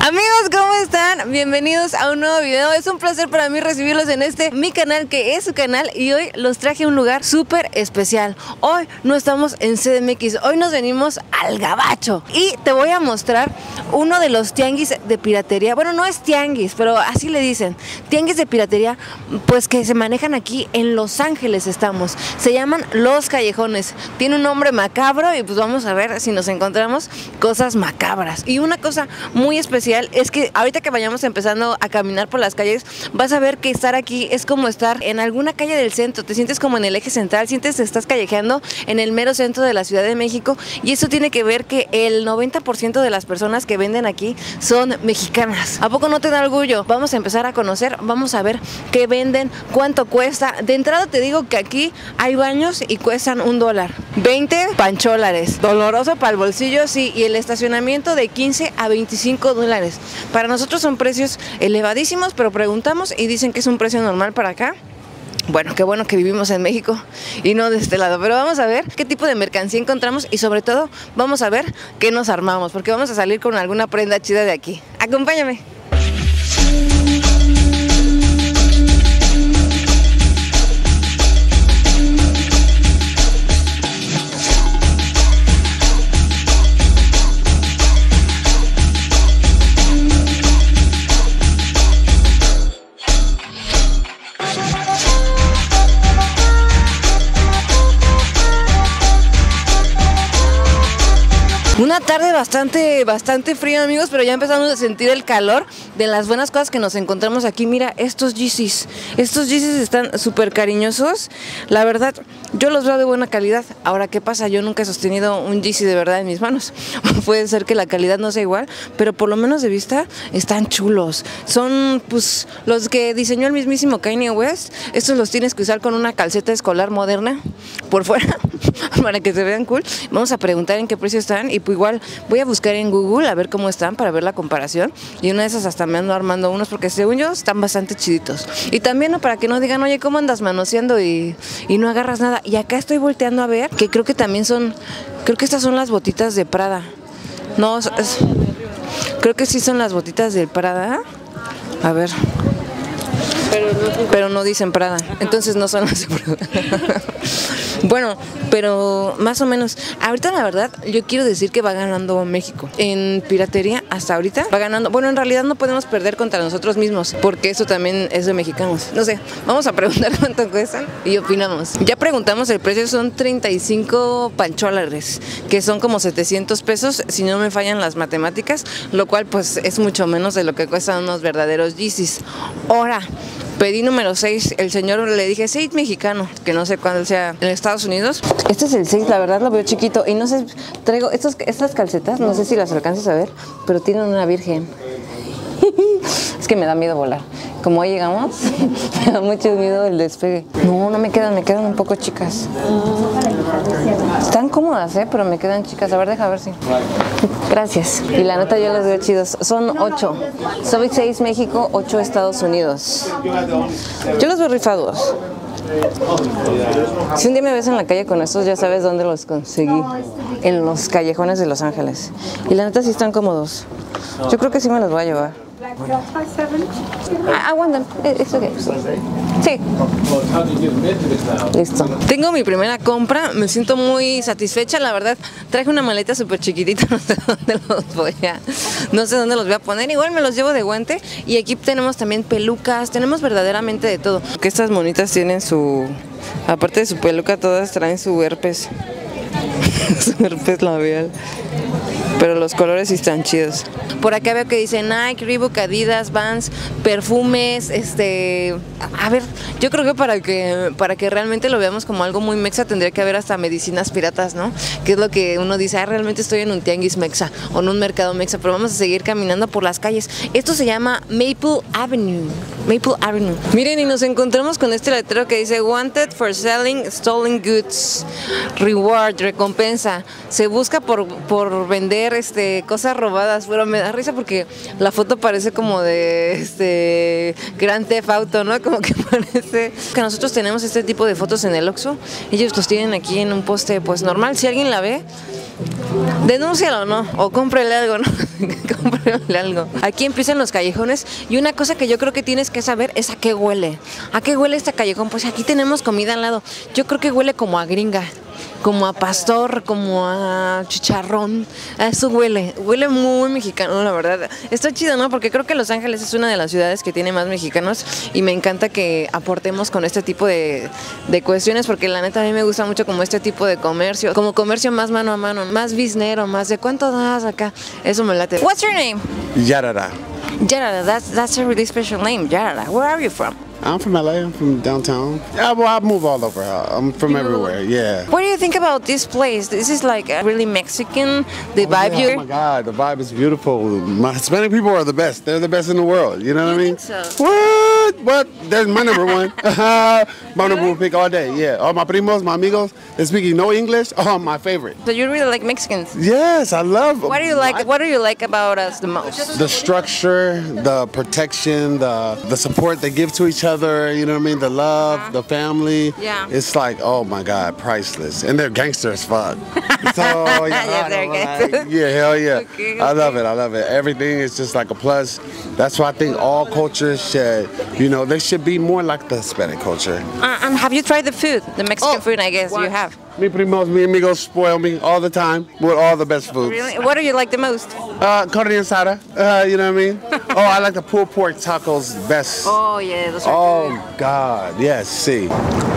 Amigos, ¿cómo están? Bienvenidos a un nuevo video. Es un placer para mí recibirlos en mi canal, que es su canal, y hoy los traje a un lugar súper especial. Hoy no estamos en CDMX, hoy nos venimos al Gabacho y te voy a mostrar uno de los tianguis de piratería. Bueno, no es tianguis, pero así le dicen, tianguis de piratería, pues que se manejan aquí en Los Ángeles. Estamos, se llaman Los Callejones. Tiene un nombre macabro y pues vamos a ver si nos encontramos cosas macabras. Y una cosa muy especial es que ahorita que vayamos empezando a caminar por las calles, vas a ver que estar aquí es como estar en alguna calle del centro. Te sientes como en el eje central, sientes que estás callejeando en el mero centro de la Ciudad de México, y eso tiene que ver que el 90% de las personas que venden aquí son mexicanas. ¿A poco no te da orgullo? Vamos a empezar a conocer, vamos a ver qué venden, cuánto cuesta. De entrada te digo que aquí hay baños y cuestan $1, 20 pancholares, doloroso para el bolsillo, sí, y el estacionamiento de 15 a 25 dólares. Para nosotros son precios elevadísimos, pero preguntamos y dicen que es un precio normal para acá. Bueno, qué bueno que vivimos en México y no de este lado, pero vamos a ver qué tipo de mercancía encontramos y sobre todo vamos a ver qué nos armamos, porque vamos a salir con alguna prenda chida de aquí. Acompáñame. Una tarde bastante fría, amigos, pero ya empezamos a sentir el calor de las buenas cosas que nos encontramos aquí. Mira, estos Yeezys están súper cariñosos. La verdad, yo los veo de buena calidad. Ahora, ¿qué pasa? Yo nunca he sostenido un Yeezy de verdad en mis manos. Puede ser que la calidad no sea igual, pero por lo menos de vista están chulos. Son, pues, los que diseñó el mismísimo Kanye West. Estos los tienes que usar con una calceta escolar moderna por fuera para que se vean cool. Vamos a preguntar en qué precio están y pues igual voy a buscar en Google a ver cómo están para ver la comparación, y una de esas hasta me ando armando unos porque según yo están bastante chiditos. Y también, ¿no?, para que no digan, oye, ¿cómo andas manoseando y no agarras nada? Y acá estoy volteando a ver que creo que también creo que estas son las botitas de Prada. No, creo que sí son las botitas de Prada. A ver. Pero no dicen Prada, entonces no son las de Prada. Bueno, pero más o menos, ahorita la verdad yo quiero decir que va ganando México. En piratería hasta ahorita va ganando. Bueno, en realidad no podemos perder contra nosotros mismos, porque eso también es de mexicanos. No sé, vamos a preguntar cuánto cuestan y opinamos. Ya preguntamos el precio, son 35 pancholares, que son como 700 pesos, si no me fallan las matemáticas, lo cual pues es mucho menos de lo que cuestan unos verdaderos Yeezys. Ahora, pedí número 6, el señor le dije 6 mexicano, que no sé cuándo sea en Estados Unidos. Este es el 6, la verdad lo veo chiquito y no sé, traigo estas calcetas, no sé si las alcanzas a ver, pero tienen una virgen. Es que me da miedo volar. Como hoy llegamos, me da mucho miedo el despegue. No me quedan un poco chicas. Están cómodas, pero me quedan chicas. A ver, deja ver si. Gracias. Y la neta yo los veo chidos. Son 8. Soy 6 México, 8 Estados Unidos. Yo los veo rifados. Si un día me ves en la calle con estos, ya sabes dónde los conseguí. En los callejones de Los Ángeles. Y la neta sí están cómodos. Yo creo que sí me los voy a llevar. I want them. It's okay. Sí. Listo. Tengo mi primera compra, me siento muy satisfecha, la verdad. Traje una maleta súper chiquitita, no sé dónde los voy a poner. Igual me los llevo de guante. Y aquí tenemos también pelucas, tenemos verdaderamente de todo. Que estas monitas tienen aparte de su peluca, todas traen su herpes. Su herpes labial. Pero los colores sí están chidos. Por acá veo que dice Nike, Reebok, Adidas, Vans, perfumes, a ver, yo creo que para que realmente lo veamos como algo muy mexa tendría que haber hasta medicinas piratas, ¿no? Que es lo que uno dice, realmente estoy en un tianguis mexa o en un mercado mexa, pero vamos a seguir caminando por las calles. Esto se llama Maple Avenue. Miren, y nos encontramos con este letrero que dice Wanted for selling stolen goods. Reward, recompensa. Se busca por vender cosas robadas, pero me da risa porque la foto parece como de Grand Theft Auto, ¿no? Como que parece que nosotros tenemos este tipo de fotos en el Oxxo. Ellos los tienen aquí en un poste pues normal. Si alguien la ve, Denúncialo, ¿no? O cómprele algo, ¿no? Cómprele algo. Aquí empiezan los callejones y una cosa que yo creo que tienes que saber es a qué huele. ¿A qué huele este callejón? Pues aquí tenemos comida al lado. Yo creo que huele como a gringa, como a pastor, como a chicharrón. A eso huele. Huele muy mexicano, la verdad. Está chido, ¿no? Porque creo que Los Ángeles es una de las ciudades que tiene más mexicanos y me encanta que aportemos con este tipo de cuestiones, porque la neta a mí me gusta mucho como este tipo de comercio, como comercio más mano a mano, más biznero, más de cuánto das acá. Eso me late. What's your name? Yarada. Yarada, that's a really special name, Yarada. Where are you from? I'm from LA. I'm from downtown. Yeah, well, I move all over. I'm from everywhere. Yeah. What do you think about this place? This is like really Mexican, the vibe Yeah, here. oh my God, the vibe is beautiful. My Hispanic people are the best. They're the best in the world. You know what I mean? think so? What? What? There's my number one. My number one pick all day. Yeah. All my primos, my amigos, they speaking no English. Oh, my favorite. So you really like Mexicans. Yes, I love. What do you like? What do you like about us the most? The structure, the protection, the support they give to each other, you know what I mean? The love, the family. Yeah. It's like, oh my God, priceless. And they're gangsters as fuck. So, Yeah, they're gangsters. yeah, hell yeah. Okay, I love it, I love it. Everything is just like a plus. That's why I think all cultures should, you know, they should be more like the Hispanic culture. And have you tried the food? The Mexican Oh, food, I guess you what? have. Mi primos, mi amigos spoil me all the time with all the best foods. Really? What do you like the most? Carne asada, you know what I mean? Oh, I like the pulled pork tacos best. Oh, yeah, those are Oh good. God, yes, sí.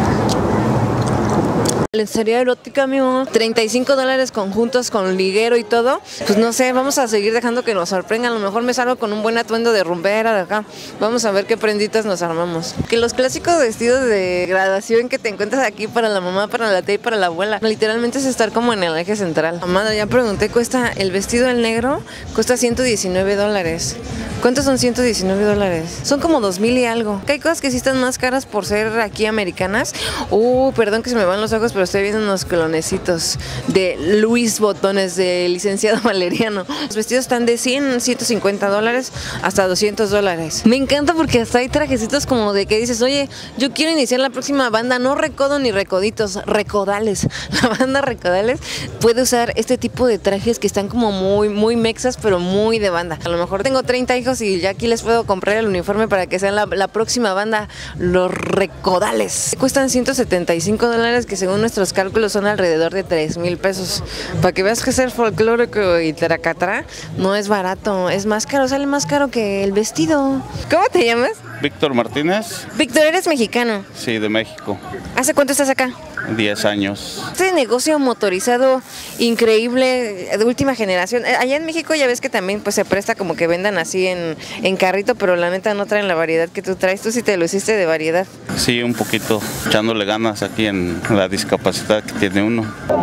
Lencería erótica, amigo. $35 conjuntos con liguero y todo. Pues no sé, vamos a seguir dejando que nos sorprendan. A lo mejor me salgo con un buen atuendo de rumbera de acá. Vamos a ver qué prenditas nos armamos. Que los clásicos vestidos de graduación que te encuentras aquí para la mamá, para la tía y para la abuela. Literalmente es estar como en el eje central. Mamá, ya pregunté, cuesta el vestido el negro, cuesta $119. ¿Cuántos son $119? Son como 2,000 y algo. Que hay cosas que sí están más caras por ser aquí americanas. Perdón que se me van los ojos, pero estoy viendo unos clonecitos de Luis Botones, de licenciado Valeriano. Los vestidos están de $100, $150 hasta $200. Me encanta porque hasta hay trajecitos como de que dices, oye, yo quiero iniciar la próxima banda, no recodo ni recoditos, recodales. La banda recodales puede usar este tipo de trajes que están como muy mexas, pero muy de banda. A lo mejor tengo 30 hijos y ya aquí les puedo comprar el uniforme para que sean la próxima banda, los recodales. Cuestan $175, que según nuestros cálculos son alrededor de 3,000 pesos. Para que veas que ser folclórico y taracatrá no es barato, es más caro, sale más caro que el vestido. ¿Cómo te llamas? Víctor Martínez, Víctor, eres mexicano. sí, de México, ¿Hace cuánto estás acá? 10 años. Este negocio motorizado increíble de última generación. Allá en México ya ves que también pues se presta como que vendan así en carrito, pero la neta no traen la variedad que tú traes. Tú sí te lo hiciste de variedad. Sí, un poquito, echándole ganas aquí en la discapacidad que tiene uno.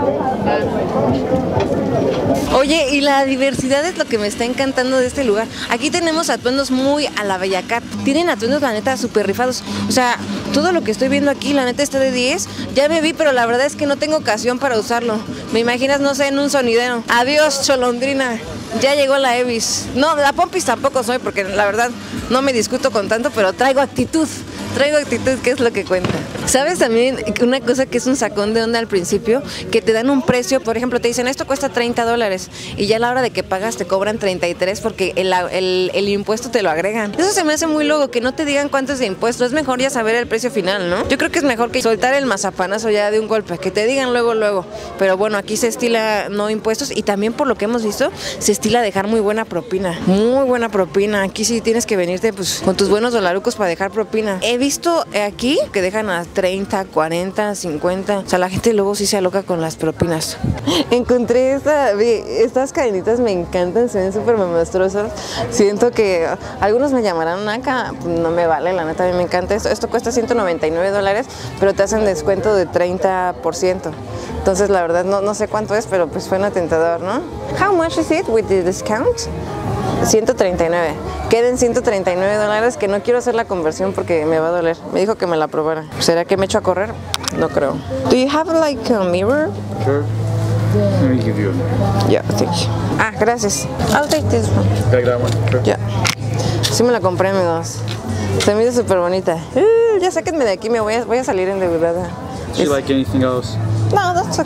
Oye, y la diversidad es lo que me está encantando de este lugar. Aquí tenemos atuendos muy a la Bellacat. Tienen atuendos, la neta, súper rifados. O sea, todo lo que estoy viendo aquí, la neta, está de 10. Ya me vi, pero la verdad es que no tengo ocasión para usarlo. Me imaginas, no sé, en un sonidero. Adiós, Cholondrina. Ya llegó la Evis. No, la Pompis tampoco soy, porque la verdad no me discuto con tanto, pero traigo actitud. Traigo actitud, que es lo que cuenta. ¿Sabes también una cosa que es un sacón de onda al principio? Que te dan un precio, por ejemplo, te dicen esto cuesta $30 y ya a la hora de que pagas te cobran 33 porque el impuesto te lo agregan. Eso se me hace muy loco, que no te digan cuánto es de impuesto. Es mejor ya saber el precio final, ¿no? Yo creo que es mejor que soltar el mazapanazo ya de un golpe, que te digan luego. Pero bueno, aquí se estila no impuestos y también por lo que hemos visto, se estila dejar muy buena propina. Muy buena propina. Aquí sí tienes que venirte pues con tus buenos dolarucos para dejar propina. He visto aquí que dejan a 30, 40, 50. O sea, la gente luego sí se aloca con las propinas. Encontré estas cadenitas, me encantan, se ven súper mamastrosas. Siento que algunos me llamarán acá, no me vale, la neta, a mí me encanta esto. Esto cuesta $199, pero te hacen descuento de 30%. Entonces, la verdad, no sé cuánto es, pero pues suena tentador, ¿no? How much is it with the discount? 139. Queden $139, que no quiero hacer la conversión porque me va a doler. Me dijo que me la probara. ¿Será que me echo a correr? No creo. Do you have like a mirror? Sure. Let me give you one. Yeah, thank you. Ah, gracias. I'll take this one. Take that one. Sure. Ya. Sí me la compré, amigos. Se me hizo súper bonita. Ya sáquenme de aquí, voy a salir endeudada. Do you like anything else? No, that's okay.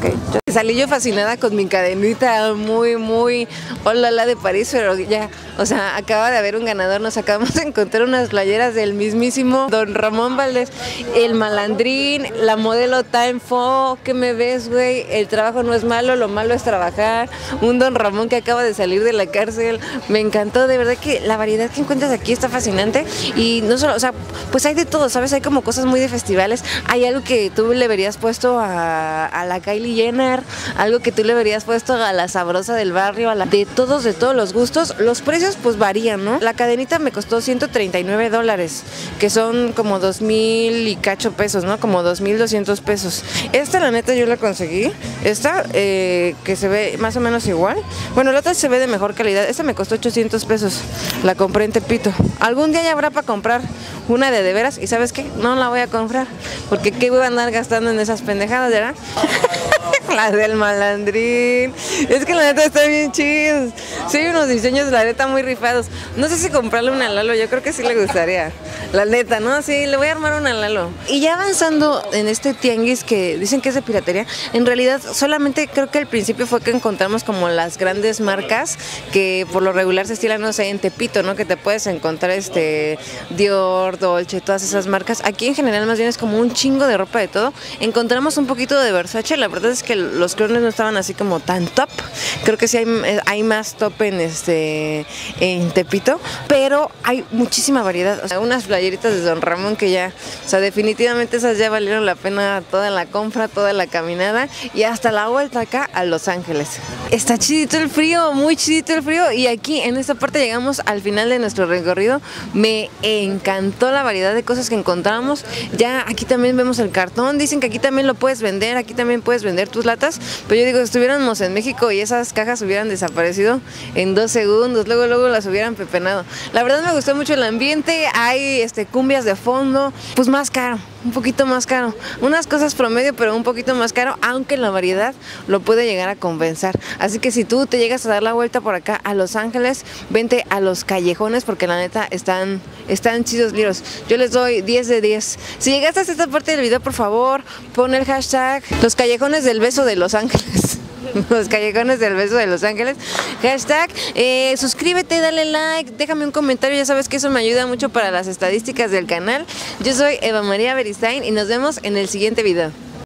Salí yo fascinada con mi cadenita muy hola de París, pero ya, o sea, acaba de haber un ganador. Nos acabamos de encontrar unas playeras del mismísimo Don Ramón Valdés, el malandrín, la modelo Time Fo. ¿Qué me ves, güey? El trabajo no es malo, lo malo es trabajar. Un Don Ramón que acaba de salir de la cárcel. Me encantó, de verdad que la variedad que encuentras aquí está fascinante. Y no solo, o sea, pues hay de todo, ¿sabes? Hay como cosas muy de festivales. Hay algo que tú le verías puesto a la Kylie Jenner, algo que tú le verías puesto a la sabrosa del barrio, a la de todos los gustos. Los precios pues varían, ¿no? La cadenita me costó $139, que son como 2,000 y cacho pesos, ¿no? Como 2,200 pesos. Esta la neta yo la conseguí, esta que se ve más o menos igual. Bueno, la otra se ve de mejor calidad. Esta me costó 800 pesos, la compré en Tepito. Algún día ya habrá para comprar una de veras, y ¿sabes qué? No la voy a comprar, porque ¿qué voy a andar gastando en esas pendejadas, verdad? La del malandrín. Es que la neta está bien chido. Sí, hay unos diseños, la neta, muy rifados. No sé si comprarle una a Lalo, yo creo que sí le gustaría. La neta, ¿no? Sí, le voy a armar una a Lalo. Y ya avanzando en este tianguis que dicen que es de piratería, en realidad solamente creo que al principio fue que encontramos como las grandes marcas que por lo regular se estilan, no sé, en Tepito, ¿no? Que te puedes encontrar Dior, Dolce, todas esas marcas. Aquí en general más bien es como un chingo de ropa de todo. Encontramos un poquito de Versace, la verdad es que los clones no estaban así como tan top. Creo que sí hay más top en Tepito, pero hay muchísima variedad. O sea, unas playeritas de Don Ramón que ya, o sea, definitivamente esas ya valieron la pena toda la compra, toda la caminada y hasta la vuelta acá a Los Ángeles. Está chidito el frío, muy chidito el frío, y aquí en esta parte llegamos al final de nuestro recorrido. Me encantó la variedad de cosas que encontramos. Ya aquí también vemos el cartón, dicen que aquí también lo puedes vender, aquí también puedes vender tus latas, pero yo digo, si estuviéramos en México y esas cajas hubieran desaparecido en 2 segundos, luego las hubieran pepenado. La verdad me gustó mucho el ambiente, hay cumbias de fondo, pues más caro, un poquito más caro, unas cosas promedio pero un poquito más caro, aunque la variedad lo puede llegar a compensar. Así que si tú te llegas a dar la vuelta por acá a Los Ángeles, vente a los callejones porque la neta están chidos liros. Yo les doy 10 de 10. Si llegaste hasta esta parte del video, por favor, pon el hashtag Los Callejones del Beso de Los Ángeles. Los Callejones del Beso de Los Ángeles. Hashtag, suscríbete, dale like, déjame un comentario, ya sabes que eso me ayuda mucho para las estadísticas del canal. Yo soy Eva María Beristain y nos vemos en el siguiente video.